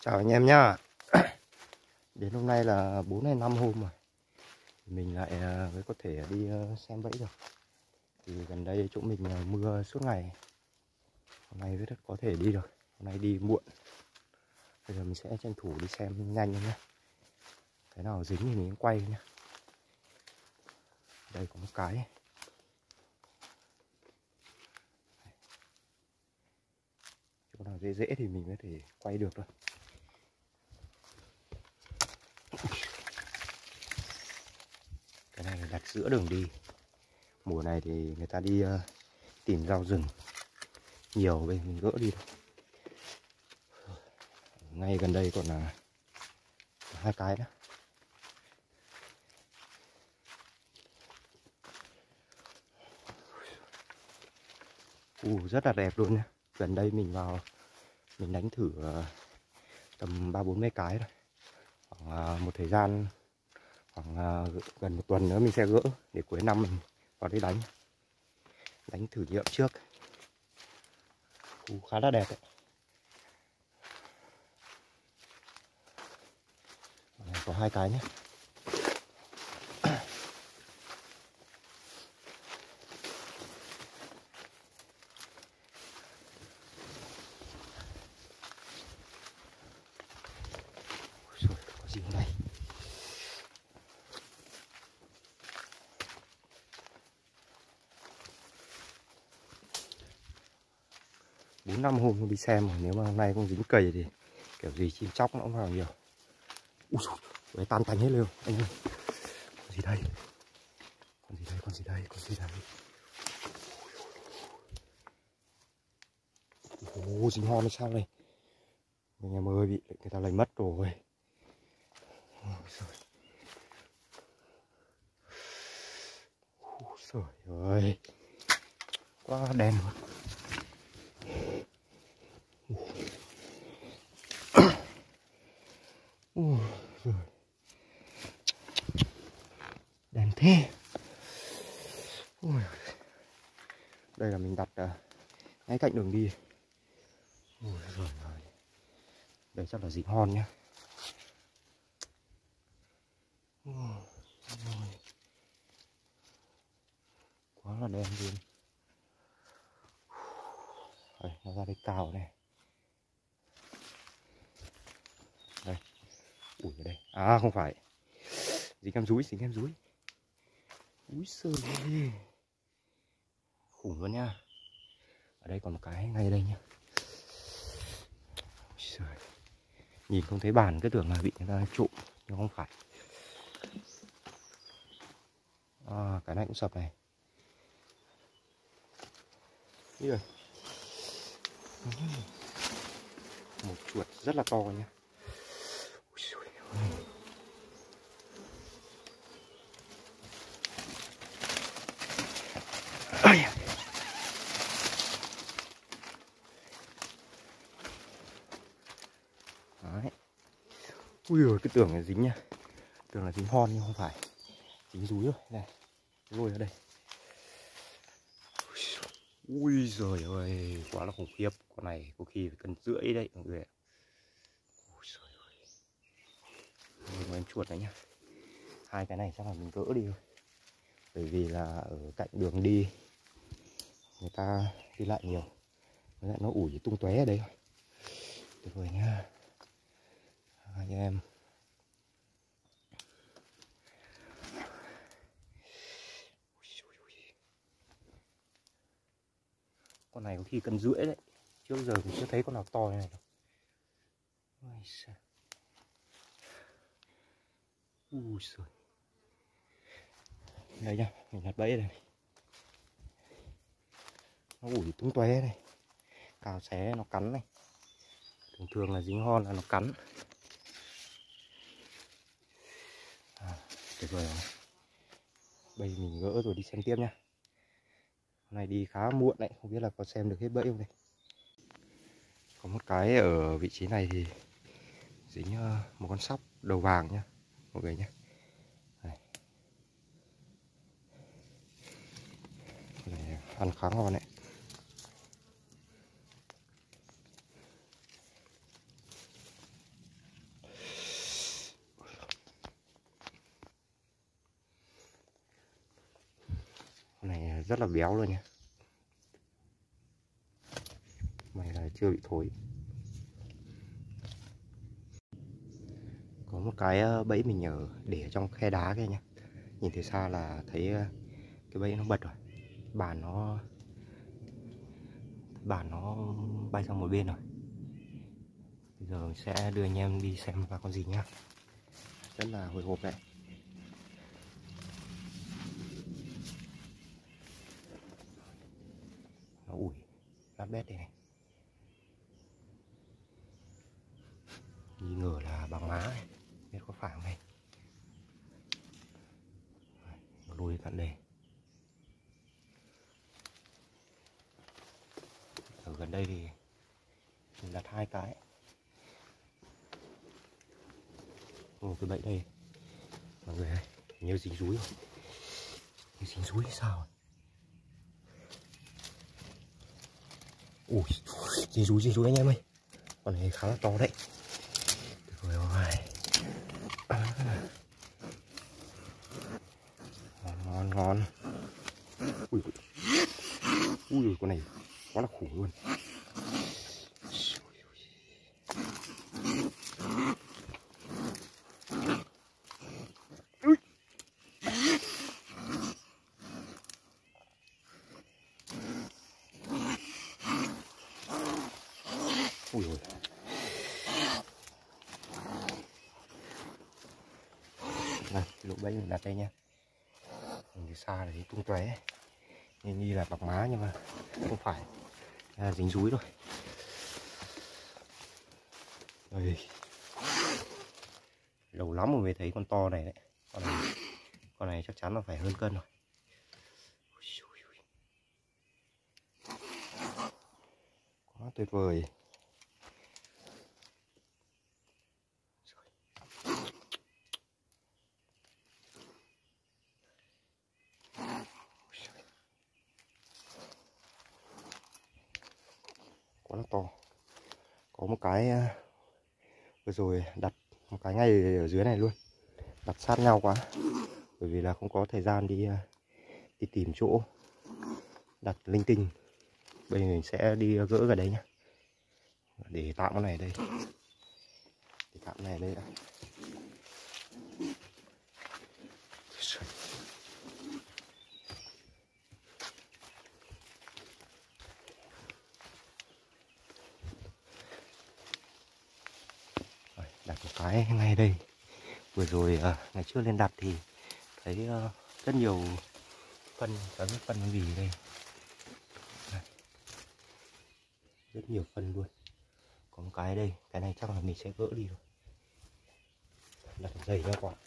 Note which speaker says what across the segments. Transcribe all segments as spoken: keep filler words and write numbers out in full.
Speaker 1: Chào anh em nhá. Đến hôm nay là bốn hay năm hôm rồi mình lại mới có thể đi xem bẫy được. Thì gần đây chỗ mình mưa suốt ngày, hôm nay rất có thể đi được. Hôm nay đi muộn, bây giờ mình sẽ tranh thủ đi xem nhanh nhé. Cái nào dính thì mình quay nhé. Đây có một cái, chỗ nào dễ dễ thì mình có thể quay được thôi. Cái này là đặt giữa đường đi. Mùa này thì người ta đi uh, tìm rau rừng nhiều, bây mình gỡ đi thôi. Ngay gần đây còn là hai cái đó. Uh, rất là đẹp luôn nha. Gần đây mình vào mình đánh thử uh, tầm ba bốn mươi cái rồi. Khoảng uh, một thời gian khoảng uh, gần một tuần nữa mình sẽ gỡ để cuối năm mình vào đây đánh đánh thử nghiệm trước. Uh, khá là đẹp đấy. Có hai cái nhé. Rồi, có gì ở đây? Bốn năm hôm không đi xem rồi, nếu mà hôm nay không dính cầy thì kiểu gì chim chóc nó cũng vào nhiều. Ui dồi, tan tành hết luôn anh ơi. Con gì đây? Con gì đây? Con gì đây? Con gì đây? Ồ, dính hon sao này? Mình em ơi, bị người ta lấy mất rồi. Ôi trời ơi, quá đen luôn. Ôi trời, đen thế. Ôi, đây là mình đặt uh, ngay cạnh đường đi. Ôi trời ơi, đây chắc là dính hon nhá. Ôi, quá là đen luôn. Đây, nó ra đây cao này. Đây. Ui ở đây. À không phải. Dính em rúi, dính em rúi. Úi giời ơi. Khủng luôn nha. Ở đây còn một cái ngay đây nhá. Úi giời. Nhìn không thấy bàn cứ tưởng là bị người ta trộm, nhưng không phải. À, cái này cũng sập này. Như rồi. Một chuột rất là to nha. Ui giời ơi. Ây. Đấy. Ui giời, cái tưởng là dính nha. Tưởng là dính hon nhưng không phải. Dính rúi rồi. Này. Lôi ở đây. Ui giời ơi, quá là khủng khiếp. Con này có khi phải cân rưỡi đấy mọi người. Ui giời ơi. Một em chuột này nhá. Hai cái này chắc là mình gỡ đi thôi. Bởi vì là ở cạnh đường đi người ta đi lại nhiều. Với lại nó ủi tung tóe ở đây thôi. Tuyệt vời nhá. Hai em. Con này có khi cân rưỡi đấy. Trước giờ mình chưa thấy con nào to như này đâu. Ui giời. Đây nhá, mình đặt bẫy đây. Nó ủi tung tóe này. Cào xé nó cắn này. Thường thường là dính hon là nó cắn. À, tuyệt vời rồi. Bây giờ mình gỡ rồi đi xem tiếp nhá. Hôm nay đi khá muộn đấy, không biết là có xem được hết bẫy không đây. Có một cái ở vị trí này thì dính một con sóc đầu vàng nhá mọi người nhé. Đây. Để ăn khá ngon đấy. rất là béo luôn nhé. May là chưa bị thối. Có một cái bẫy mình ở để ở trong khe đá kia nhé. Nhìn từ xa là thấy cái bẫy nó bật rồi. Bàn nó Bàn nó bay sang một bên rồi. Bây giờ mình sẽ đưa anh em đi xem là con gì nhá. Rất là hồi hộp đấy. Nó ủi lát bét đây này. Nghi ngờ là bằng má này. Biết có phải không này. Lùi tận đây. Ở gần đây thì mình đặt hai cái. Ồ, cái bẫy đây mọi người ơi, nhớ dính rúi không? Như dính rúi sao? Ui, dính rúi, dính rúi anh em ơi. Con này khá là to đấy. Rồi rồi. À. Ngon, ngon, ngon. Ui, ui, con này quá là khủng luôn. Ui ui. Này, lỗ bẫy mình đặt đây nha. Mình từ xa là thấy tung tóe. Nên nghi là bạc má nhưng mà không phải. À, dính rúi rồi. Đây. Lâu lắm rồi mới thấy con to này đấy. Con này, con này chắc chắn là phải hơn cân rồi. Quá tuyệt vời. Quá là to. Có một cái vừa rồi đặt một cái ngay ở dưới này luôn, đặt sát nhau quá bởi vì là không có thời gian đi đi tìm chỗ đặt linh tinh. Bây giờ mình sẽ đi gỡ vào đấy nhá, để tạm cái này ở đây, để tạm cái này ở đây đã. Đặt một cái ngay đây. Vừa rồi à, ngày trước lên đặt thì thấy uh, rất nhiều phân, có biết phân cái gì đây. Đây. Rất nhiều phân luôn. Có một cái đây, cái này chắc là mình sẽ gỡ đi rồi. Đặt dày ra quả.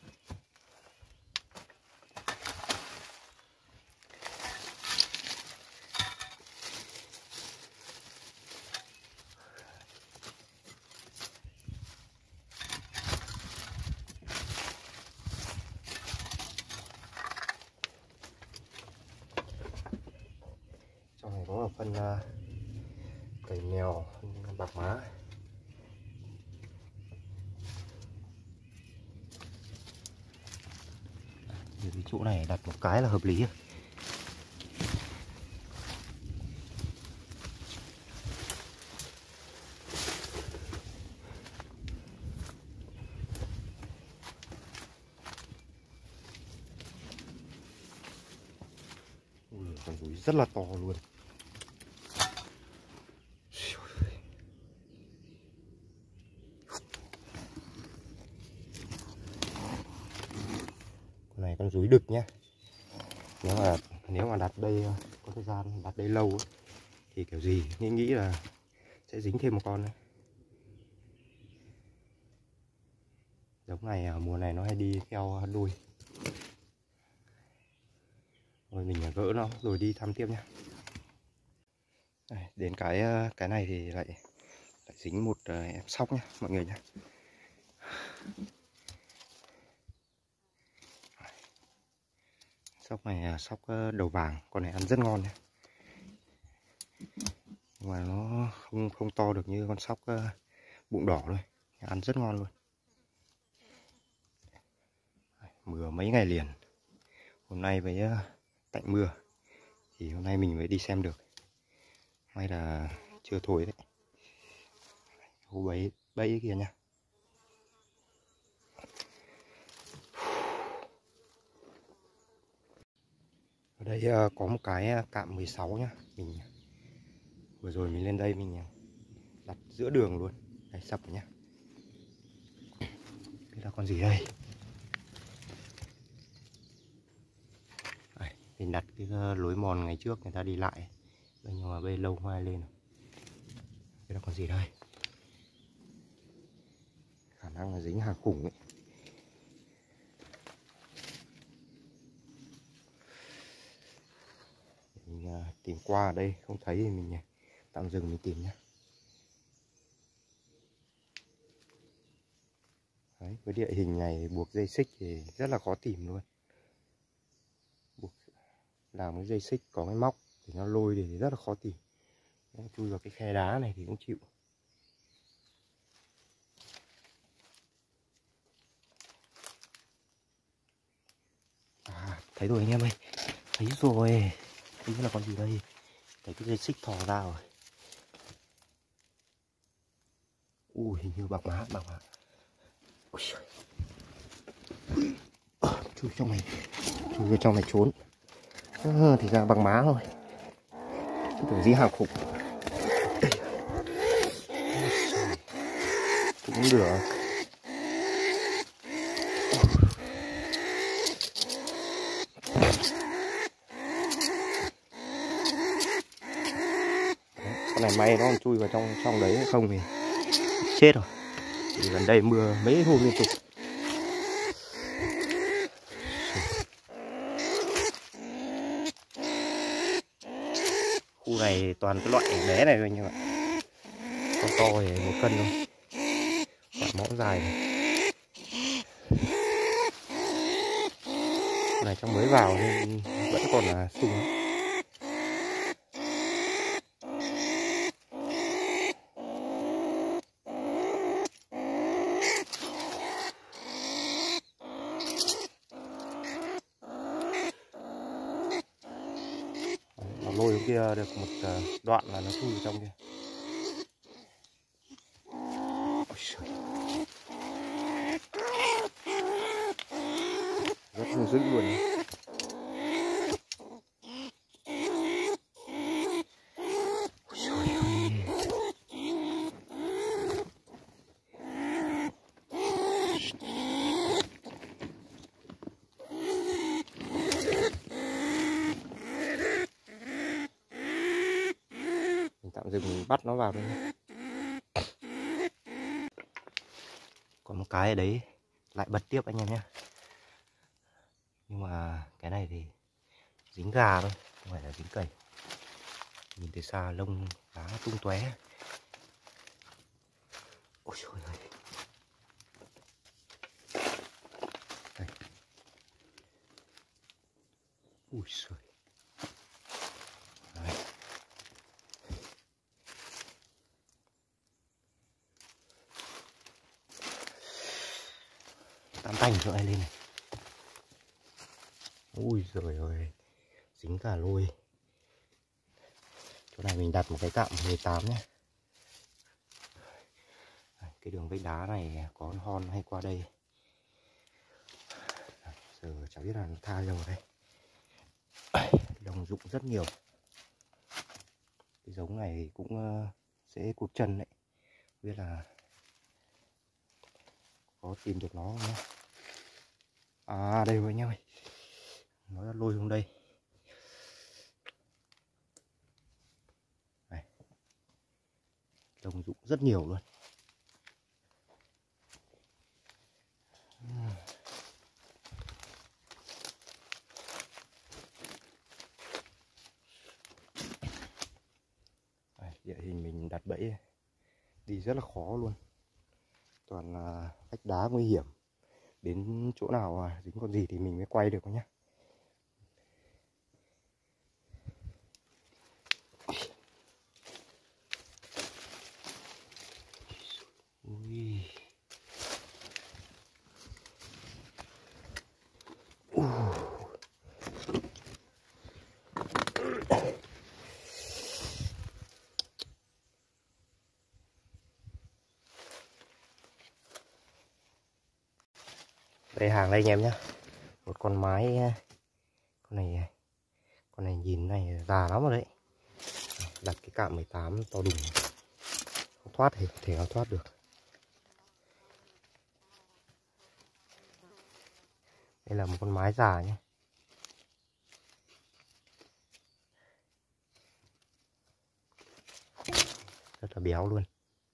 Speaker 1: Trong này có phân uh, cầy mèo, phân bạc má. Thì cái chỗ này đặt một cái là hợp lý. Ui, con rúi rất là to luôn. Con này con rúi đực nhá. Nếu mà nếu mà đặt đây có thời gian đặt đây lâu ấy, thì kiểu gì nghĩ nghĩ là sẽ dính thêm một con nữa. Giống này mùa này nó hay đi theo đuôi. Rồi mình gỡ nó rồi đi thăm tiếp nhá. Đây, đến cái cái này thì lại lại dính một em sóc nhá mọi người nhá. Sóc này sóc đầu vàng, con này ăn rất ngon nhá. Nhưng mà nó không không to được như con sóc bụng đỏ thôi, ăn rất ngon luôn. Mưa mấy ngày liền, hôm nay với tạnh mưa thì hôm nay mình mới đi xem được. May là chưa thổi đấy. Hố bẫy bẫy kia nha. Ở đây có một cái cạm mười sáu nhá. Mình vừa rồi mình lên đây mình đặt giữa đường luôn. Đây sập rồi nhá. Đây là con gì đây? Đây, mình đặt cái lối mòn ngày trước người ta đi lại. Đây, nhưng mà bây lâu hoài lên. Đây là con gì đây? Khả năng là dính hàng khủng ấy. Mình uh, tìm qua ở đây không thấy thì mình tạm dừng mình tìm nhé. Đấy, với địa hình này buộc dây xích thì rất là khó tìm luôn. Buộc làm cái dây xích có cái móc thì nó lôi thì rất là khó tìm. Nó chui vào cái khe đá này thì cũng chịu. À, thấy rồi anh em ơi. Thấy rồi. Thấy là con gì đây? Thấy cái dây xích thò ra rồi. Ui, hình như bạc má, bạc má. Ui giời. À, chui trong này, chui vào trong này trốn. À, thì ra bằng má thôi. Tưởng gì hàng khủng. Cũng được. Con này may nó còn chui vào trong trong đấy không thì chết rồi. Thì gần đây mưa mấy hôm liên tục. Khu này toàn cái loại bé này thôi anh em ạ. Con to thì một cân thôi. Quả mõm dài này. Con này trong mới vào nên vẫn còn là sung. Lôi hôm kia được một đoạn là nó chui vào trong kia. Rất là dữ luôn. Tạm dừng mình bắt nó vào đây. Còn một cái ở đấy lại bật tiếp anh em nhé. Nhưng mà cái này thì dính gà thôi, không phải là dính cầy. Nhìn từ xa lông lá tung tóe. Ôi trời ơi. Đây. Ui trời. Đấy. Tam tanh chỗ này lên này. Ui giời ơi. Dính cả lôi. Chỗ này mình đặt một cái cạm mười tám nhé. Cái đường vách đá này có con hon hay qua đây. Giờ chả biết là nó tha đâu đây. Đồng dụng rất nhiều. Cái giống này cũng sẽ cụt chân đấy. Biết là có tìm được nó không nhé. À đây rồi anh em ơi. Nó đã lôi xuống đây. Này. Đồng dụng rất nhiều luôn. Đây, địa hình mình đặt bẫy đi rất là khó luôn. Toàn là vách đá nguy hiểm. Đến chỗ nào dính con gì thì mình mới quay được nhé. Ui. Uh. Đây hàng đây anh em nhé. Một con mái, con này con này nhìn này già lắm rồi đấy. Đặt cái cạm mười tám to đùng, không thoát thì thể nó thoát được. Đây là một con mái già nhé. Rất là béo luôn.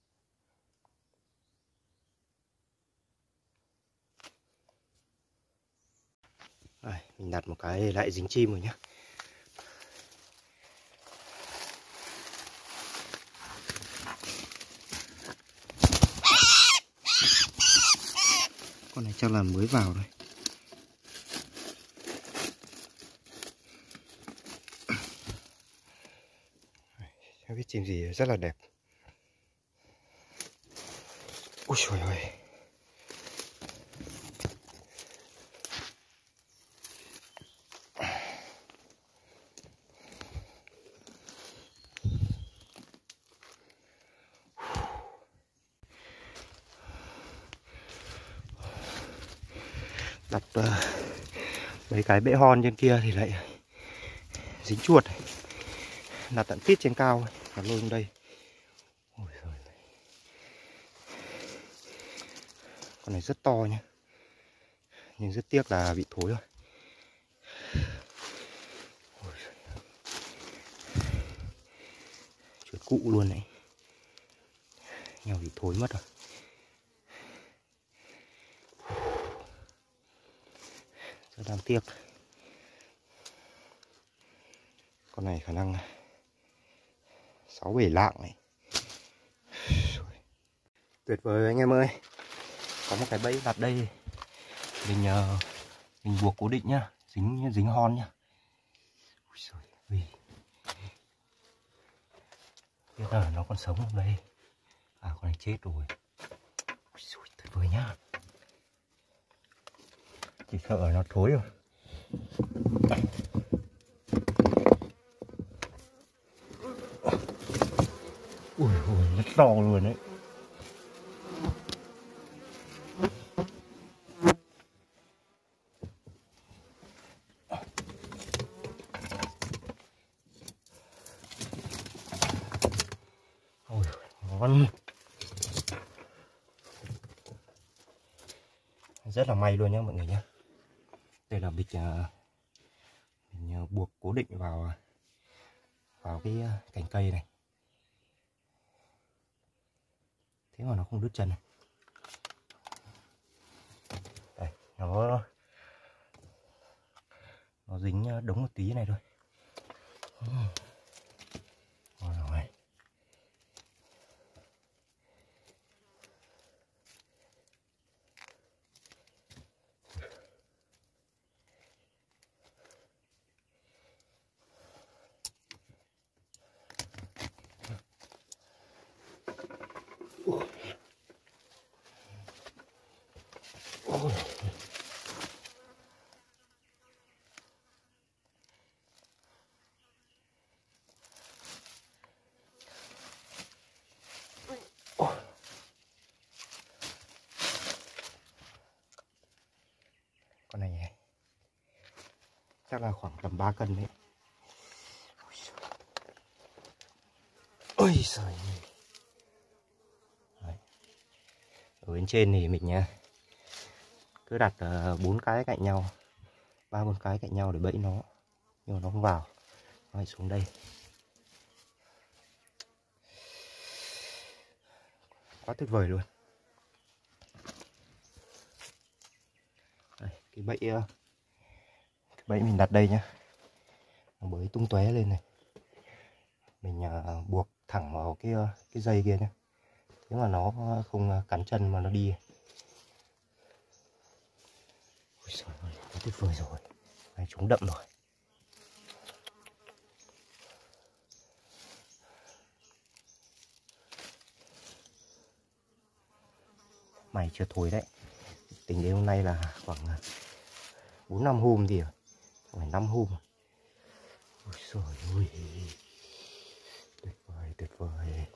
Speaker 1: Đây, mình đặt một cái lại dính chim rồi nhé. Con này chắc là mới vào thôi. Không biết chim gì rất là đẹp. Ui trời ơi. Đặt uh, mấy cái bệ hòn trên kia thì lại dính chuột. Đặt tận tít trên cao và lôi xuống đây. Ôi giời. Con này rất to nhé, nhưng rất tiếc là bị thối rồi. Ôi giời. Chuột cụ luôn đấy, nhau bị thối mất rồi. Rất đáng tiếc. Con này khả năng sáu bảy lạng này. Tuyệt vời anh em ơi. Có một cái bẫy đặt đây. Mình uh, mình buộc cố định nhá, dính dính hòn nhá. Ui giời ơi. Biết là nó còn sống không đây? À, con này chết rồi. Ui giời, tuyệt vời nhá. Chỉ sợ nó thối rồi. Ui ui, rất to luôn đấy. Ôi, ngon. Rất là may luôn nhá mọi người nhá. Đây là bịch uh, mình uh, buộc cố định vào vào cái uh, cành cây này. Thế mà nó không đứt chân này. Đây, nó nó dính đống một tí này thôi. Rồi rồi. Ôi. Con này chắc là khoảng tầm ba cân đấy. Ôi giời. Đấy. Ở bên trên thì mình cứ đặt bốn cái cạnh nhau, ba bốn cái cạnh nhau để bẫy nó, nhưng mà nó không vào, nó phải xuống đây. Quá tuyệt vời luôn. Đây, cái bẫy cái bẫy mình đặt đây nhá, nó bới tung tóe lên này. Mình uh, buộc thẳng vào cái cái dây kia nhé, thế mà nó không cắn chân mà nó đi. Ôi trời ơi, quá tuyệt vời rồi. Này, chúng đậm rồi. Mày chưa thối đấy. Tính đến hôm nay là khoảng bốn năm hôm thì phải năm hôm. Ôi trời ơi. Tuyệt vời, tuyệt vời.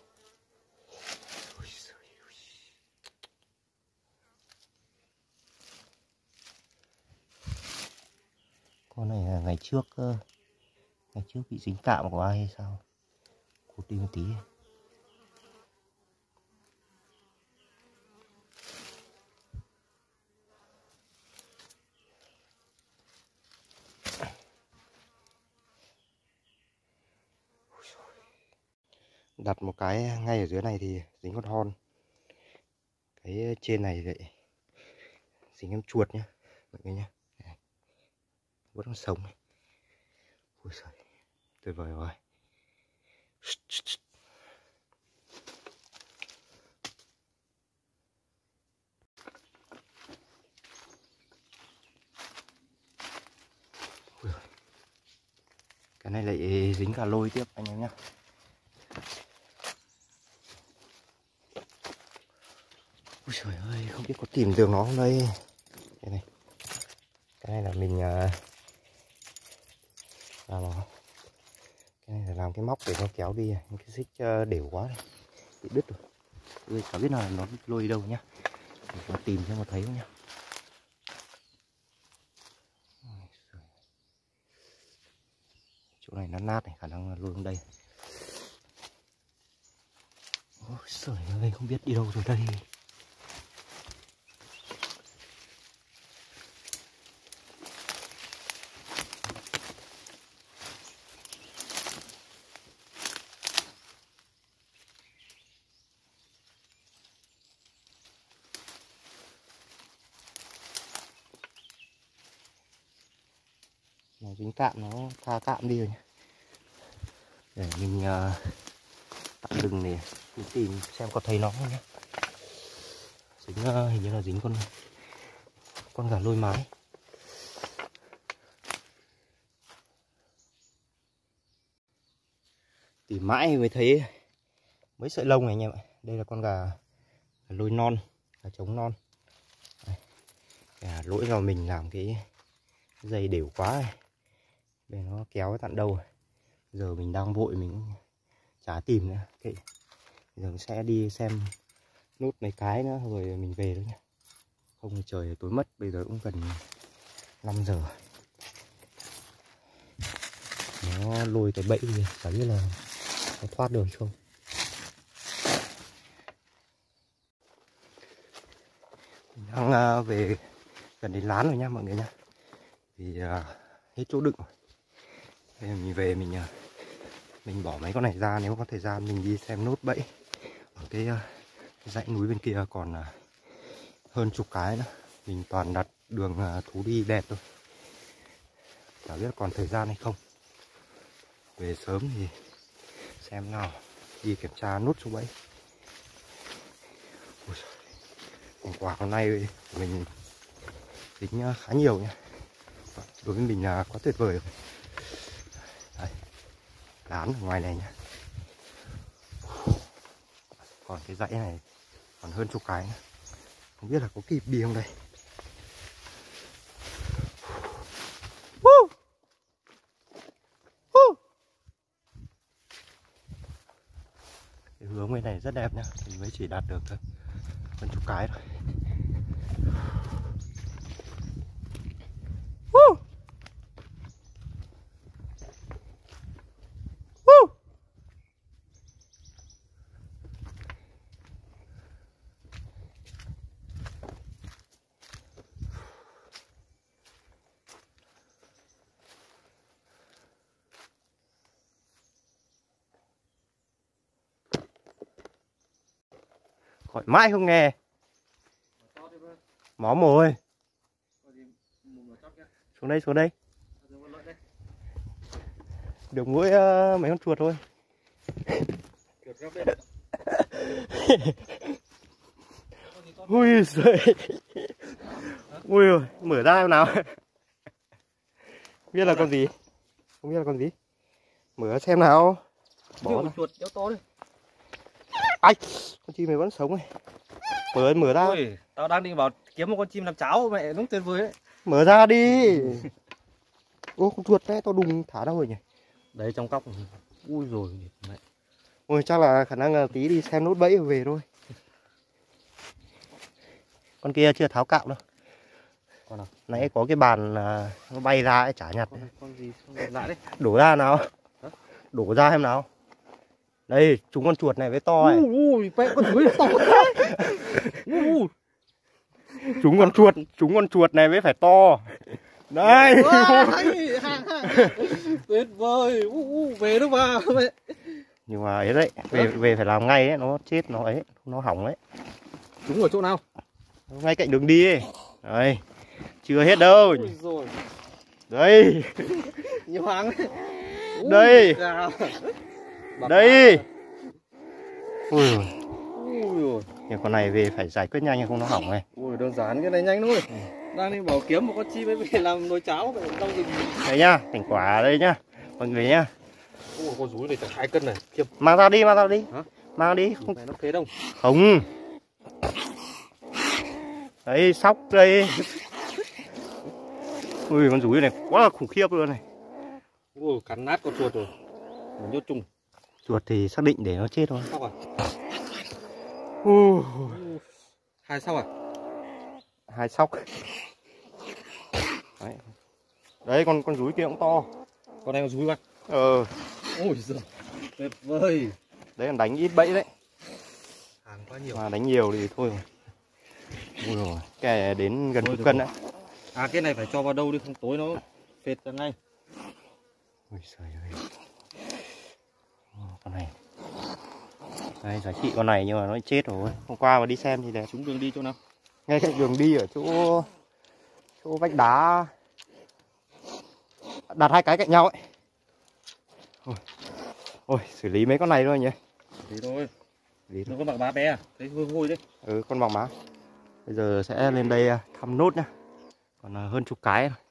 Speaker 1: Ôi trời ơi. là ngày trước ngày trước bị dính cạm của ai hay sao? Cố tìm một tí. Đặt một cái ngay ở dưới này thì dính con hon. Cái trên này vậy dính em chuột nhá mọi người nhá. Vẫn còn sống. Ui giời, tuyệt vời rồi. Ui, cái này lại dính cả lôi tiếp anh em nhá. Ui trời ơi, không biết có tìm được nó không đây. Đây này. Cái này là mình uh, làm nó. Cái này là làm cái móc để nó kéo đi. Cái xích uh, đều quá này. Bị đứt rồi. Ui, chả biết là nó lôi đâu nhá. Mình có tìm cho mà thấy không nhá. Chỗ này nó nát này, khả năng là lôi xuống đây. Ôi trời ơi, không biết đi đâu rồi đây. Nó dính cạm, nó tha cạm đi rồi nhé. Để mình uh, tạm dừng để mình tìm xem có thấy nó không nhé. Dính, uh, hình như là dính con con gà lôi mái. Tìm mãi mới thấy mấy sợi lông này anh em ạ. Đây là con gà, gà lôi non, gà trống non. Đây. Gà lỗi vào mình làm cái dây đều quá này. Để nó kéo tận đâu rồi. Giờ mình đang vội mình chả tìm nữa. Okay. Giờ mình sẽ đi xem nốt mấy cái nữa rồi mình về thôi nhé. Không thì trời tối mất, bây giờ cũng gần năm giờ. Nó lôi cái bẫy gì, chả biết là nó thoát được không. Mình đang về gần đến lán rồi nha mọi người nha. Thì uh, hết chỗ đựng rồi. Bây giờ mình về mình mình bỏ mấy con này ra, nếu có thời gian mình đi xem nốt bẫy ở cái, cái dãy núi bên kia còn uh, hơn chục cái nữa. Mình toàn đặt đường uh, thú đi đẹp thôi. Chả biết còn thời gian hay không. Về sớm thì xem nào, đi kiểm tra nốt số bẫy. Còn quả hôm nay mình tính khá nhiều nha. Đối với mình là quá tuyệt vời rồi. Đây, lán ở ngoài này nhá. Còn cái dãy này còn hơn chục cái nữa. Không biết là có kịp đi không đây. Cái hướng bên này rất đẹp nhá. Mình mới chỉ đạt được hơn chục cái thôi. Gọi mãi không nghe. Mó mồi. Xuống đây, xuống đây. Được mỗi uh, mấy con chuột thôi. Ui giời. Ui ơi, mở ra em nào. Không biết là con gì. Không biết là con gì. Mở xem nào. Bỏ ra.
Speaker 2: Chuột kéo to đi.
Speaker 1: Ai, con chim này vẫn sống này. Mở mở ra.
Speaker 2: Ôi, tao đang định bảo kiếm một con chim làm cháo, mẹ đúng tuyệt vời đấy.
Speaker 1: Mở ra đi. Ô, con chuột đấy, tao đùng thả đâu rồi nhỉ?
Speaker 2: Đấy trong cốc. Ui rồi mẹ.
Speaker 1: Ôi, chắc là khả năng là tí đi xem nốt bẫy rồi về thôi. Con kia chưa tháo cạo đâu.
Speaker 2: Con nào?
Speaker 1: Nãy có cái bàn à, nó bay ra ấy, chả nhặt.
Speaker 2: Con, con gì lạ đấy.
Speaker 1: Đổ ra nào.
Speaker 2: Hả?
Speaker 1: Đổ ra em nào. Đây, chúng con chuột này với to này.
Speaker 2: Ui, ui, con chuối to thế. Ui.
Speaker 1: Chúng con chuột, chúng con chuột này mới phải to. Đây.
Speaker 2: Tuyệt vời. U, u, về đâu mà.
Speaker 1: Nhưng mà ấy đấy, về về phải làm ngay ấy, nó chết nó ấy, nó hỏng đấy.
Speaker 2: Chúng ở chỗ nào?
Speaker 1: Ngay cạnh đường đi ấy. Đây. Chưa hết đâu.
Speaker 2: Rồi.
Speaker 1: Đây.
Speaker 2: Nhiều hàng đấy.
Speaker 1: Đây. Đây. Ui.
Speaker 2: Ui.
Speaker 1: Nhưng con này về phải giải quyết nhanh không nó hỏng này.
Speaker 2: Ui, đơn giản cái này nhanh thôi. Đang đi bảo kiếm một con chim về làm nồi cháo vậy trong rừng.
Speaker 1: Đây nhá, thành quả đây nhá. Mọi người nhá.
Speaker 2: Ui, con rúi này chắc hai cân này. Kiếm.
Speaker 1: Mang ra đi, mang ra đi.
Speaker 2: Hả?
Speaker 1: Mang đi. Không.
Speaker 2: Này nó phế đâu?
Speaker 1: Không. Đấy, sóc đây. Ui, con rúi này quá là khủng khiếp luôn này.
Speaker 2: Ui, cắn nát con chuột rồi. Mình nhốt chung.
Speaker 1: Chuột thì xác định để nó chết thôi.
Speaker 2: Sóc à?
Speaker 1: Uh.
Speaker 2: Hai sóc à?
Speaker 1: Hai sóc. Đấy. Đấy, con con rúi kia cũng to.
Speaker 2: Con này con rúi bạn.
Speaker 1: Ờ.
Speaker 2: Ôi giời. Tuyệt vời.
Speaker 1: Đấy là đánh ít bẫy đấy.
Speaker 2: Hàng quá nhiều.
Speaker 1: Mà đánh nhiều thì thôi rồi. Ui rồi, cái này đến gần
Speaker 2: Thôi
Speaker 1: chục cân
Speaker 2: rồi.
Speaker 1: đấy.
Speaker 2: À cái này phải cho vào đâu đi không tối nó phệt ra ngay.
Speaker 1: Ui trời ơi. Con này. Đây, giá trị con này nhưng mà nó chết rồi. Hôm qua mà đi xem thì đẹp.
Speaker 2: Chúng đường đi chỗ nào?
Speaker 1: Ngay cạnh đường đi ở chỗ chỗ vách đá. Đặt hai cái cạnh nhau ấy. Ôi, ôi xử lý mấy con này thôi nhỉ.
Speaker 2: Thế thôi.
Speaker 1: Lý
Speaker 2: Nó có bạc bá bé à? Thấy hôi hôi đấy.
Speaker 1: Ừ, con bằng má. Bây giờ sẽ lên đây thăm nốt nhá. Còn hơn chục cái.